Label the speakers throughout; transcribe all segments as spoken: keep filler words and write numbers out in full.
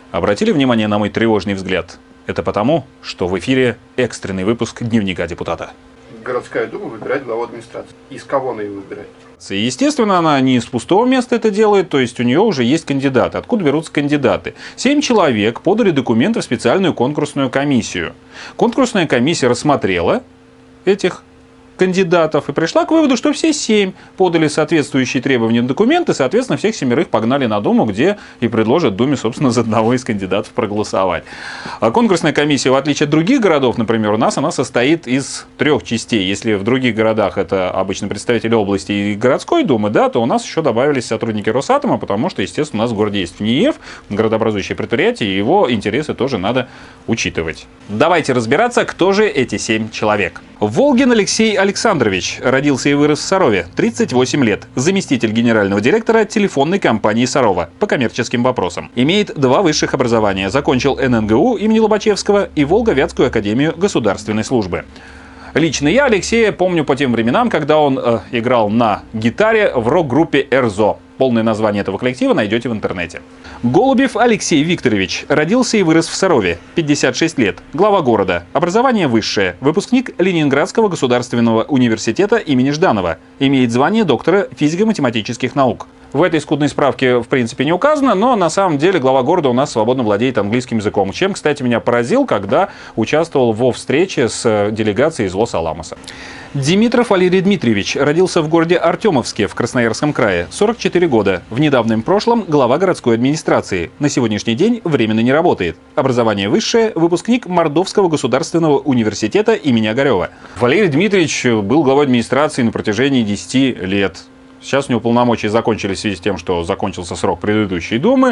Speaker 1: Обратили внимание на мой тревожный взгляд? Это потому, что в эфире экстренный выпуск дневника депутата.
Speaker 2: Городская дума выбирает главу администрации. Из кого она ее выбирает?
Speaker 1: И, естественно, она не из пустого места это делает, то есть у нее уже есть кандидаты. Откуда берутся кандидаты? Семь человек подали документы в специальную конкурсную комиссию. Конкурсная комиссия рассмотрела этих кандидатов и пришла к выводу, что все семь подали соответствующие требования документы, соответственно, всех семерых погнали на Думу, где и предложат Думе, собственно, за одного из кандидатов проголосовать. А конкурсная комиссия, в отличие от других городов, например, у нас она состоит из трех частей. Если в других городах это обычно представители области и городской думы, да, то у нас еще добавились сотрудники Росатома, потому что, естественно, у нас в городе есть НИИЭФ, городообразующее предприятие, и его интересы тоже надо учитывать. Давайте разбираться, кто же эти семь человек. Волгин Алексей Александрович родился и вырос в Сарове, тридцать восемь лет, заместитель генерального директора телефонной компании Сарова по коммерческим вопросам. Имеет два высших образования, закончил эн эн гэ у имени Лобачевского и Волго-Вятскую академию государственной службы. Лично я Алексея помню по тем временам, когда он э, играл на гитаре в рок-группе эр-зо. Полное название этого коллектива найдете в интернете. Голубев Алексей Викторович родился и вырос в Сарове, пятьдесят шесть лет, глава города, образование высшее, выпускник Ленинградского государственного университета имени Жданова, имеет звание доктора физико-математических наук. В этой скудной справке в принципе не указано, но на самом деле глава города у нас свободно владеет английским языком, чем, кстати, меня поразил, когда участвовал во встрече с делегацией из Лос-Аламоса. Димитров Валерий Дмитриевич родился в городе Артемовске в Красноярском крае, сорок четыре года, в недавнем прошлом глава городской администрации, на сегодняшний день временно не работает. Образование высшее, выпускник Мордовского государственного университета имени Огарева. Валерий Дмитриевич был главой администрации на протяжении десяти лет. Сейчас у него полномочия закончились в связи с тем, что закончился срок предыдущей Думы.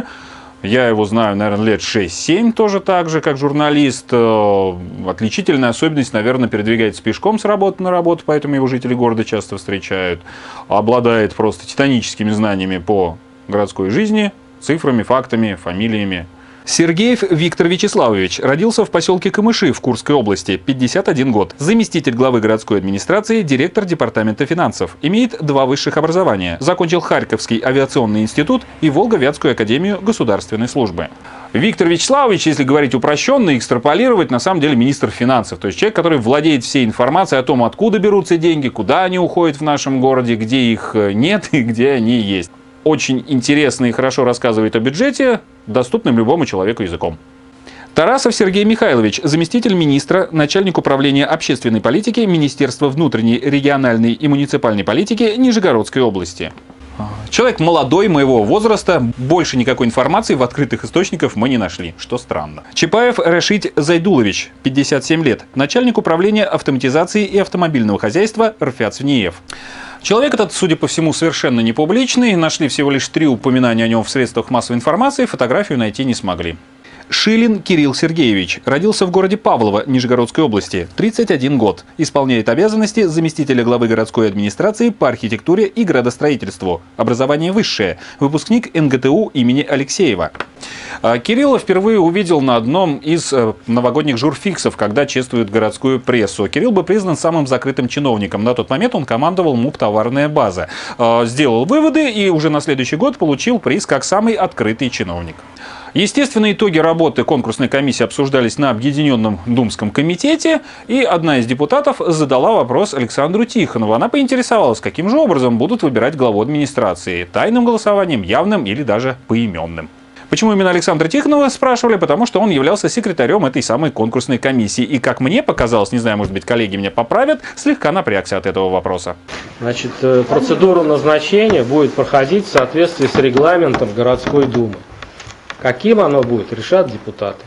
Speaker 1: Я его знаю, наверное, лет шесть-семь тоже так же, как журналист. Отличительная особенность, наверное, передвигается пешком с работы на работу, поэтому его жители города часто встречают. Обладает просто титаническими знаниями по городской жизни, цифрами, фактами, фамилиями. Сергеев Виктор Вячеславович родился в поселке Камыши в Курской области, пятьдесят один год. Заместитель главы городской администрации, директор департамента финансов. Имеет два высших образования. Закончил Харьковский авиационный институт и Волго-Вятскую академию государственной службы. Виктор Вячеславович, если говорить упрощенно, экстраполировать, на самом деле министр финансов. То есть человек, который владеет всей информацией о том, откуда берутся деньги, куда они уходят в нашем городе, где их нет и где они есть. Очень интересно и хорошо рассказывает о бюджете, доступным любому человеку языком. Тарасов Сергей Михайлович, заместитель министра, начальник управления общественной политики Министерства внутренней, региональной и муниципальной политики Нижегородской области. Человек молодой, моего возраста, больше никакой информации в открытых источниках мы не нашли, что странно. Чапаев Рашид Зайдулович, пятьдесят семь лет, начальник управления автоматизации и автомобильного хозяйства РФЯЦ-ВНИЕФ. Человек этот, судя по всему, совершенно не публичный, нашли всего лишь три упоминания о нем в средствах массовой информации, фотографию найти не смогли. Шилин Кирилл Сергеевич родился в городе Павлово Нижегородской области, тридцать один год, исполняет обязанности заместителя главы городской администрации по архитектуре и градостроительству, образование высшее, выпускник эн гэ тэ у имени Алексеева. Кирилла впервые увидел на одном из новогодних журфиксов, когда чествуют городскую прессу. Кирилл был признан самым закрытым чиновником. На тот момент он командовал МУП «Товарная база». Сделал выводы и уже на следующий год получил приз как самый открытый чиновник. Естественно, итоги работы конкурсной комиссии обсуждались на Объединенном Думском комитете, и одна из депутатов задала вопрос Александру Тихонову. Она поинтересовалась, каким же образом будут выбирать главу администрации – тайным голосованием, явным или даже поименным. Почему именно Александра Тихонова спрашивали? Потому что он являлся секретарем этой самой конкурсной комиссии. И, как мне показалось, не знаю, может быть, коллеги меня поправят, слегка напрягся от этого вопроса.
Speaker 3: Значит, процедура назначения будет проходить в соответствии с регламентом городской думы. Каким оно будет, решат депутаты.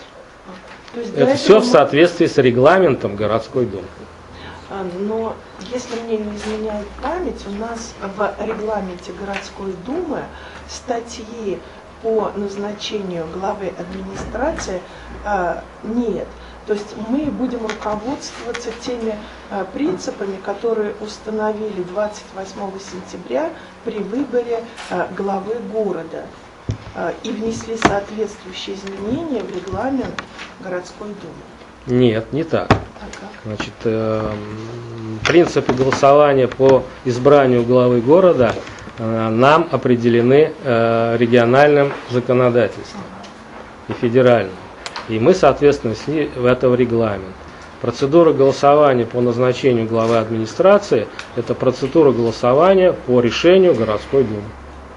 Speaker 3: Это все в соответствии с регламентом городской думы.
Speaker 4: Но, если мне не изменяет память, у нас в регламенте городской думы статьи по назначению главы администрации э, нет. То есть мы будем руководствоваться теми э, принципами, которые установили двадцать восьмого сентября при выборе э, главы города э, и внесли соответствующие изменения в регламент городской думы.
Speaker 3: Нет, не так.
Speaker 4: А как?
Speaker 3: Значит, э, принципы голосования по избранию главы города нам определены э, региональным законодательством. и федерального. И мы, соответственно, снесли в это в регламент. Процедура голосования по назначению главы администрации – это процедура голосования по решению городской думы.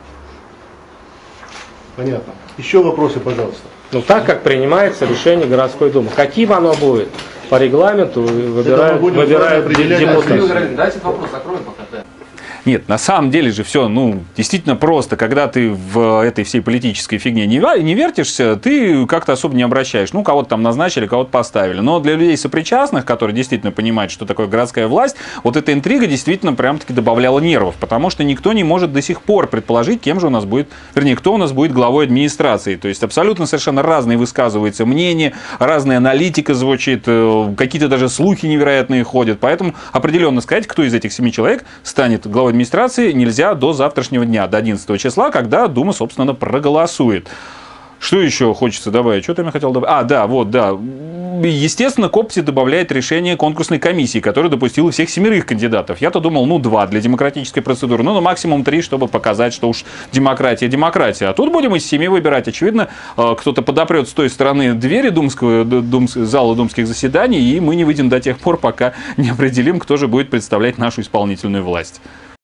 Speaker 5: Понятно. Еще вопросы, пожалуйста.
Speaker 3: Ну, так как принимается решение городской думы. Каким оно будет? По регламенту выбирают, выбирают депутаты.
Speaker 6: Дайте вопрос закроем пока.
Speaker 1: Нет, на самом деле же все, ну, действительно просто. Когда ты в этой всей политической фигне не, не вертишься, ты как-то особо не обращаешь. Ну, кого-то там назначили, кого-то поставили. Но для людей сопричастных, которые действительно понимают, что такое городская власть, вот эта интрига действительно прям-таки добавляла нервов. Потому что никто не может до сих пор предположить, кем же у нас будет, вернее, кто у нас будет главой администрации. То есть абсолютно совершенно разные высказываются мнения, разная аналитика звучит, какие-то даже слухи невероятные ходят. Поэтому определенно сказать, кто из этих семи человек станет главой администрации, нельзя до завтрашнего дня, до одиннадцатого числа, когда Дума, собственно, проголосует. Что еще хочется добавить? Что-то я хотел добавить. А, да, вот, да. Естественно, Копти добавляет решение конкурсной комиссии, которая допустила всех семерых кандидатов. Я-то думал, ну, два для демократической процедуры, ну, на максимум три, чтобы показать, что уж демократия, демократия. А тут будем из семи выбирать. Очевидно, кто-то подопрет с той стороны двери думского, дум, зала думских заседаний, и мы не выйдем до тех пор, пока не определим, кто же будет представлять нашу исполнительную власть.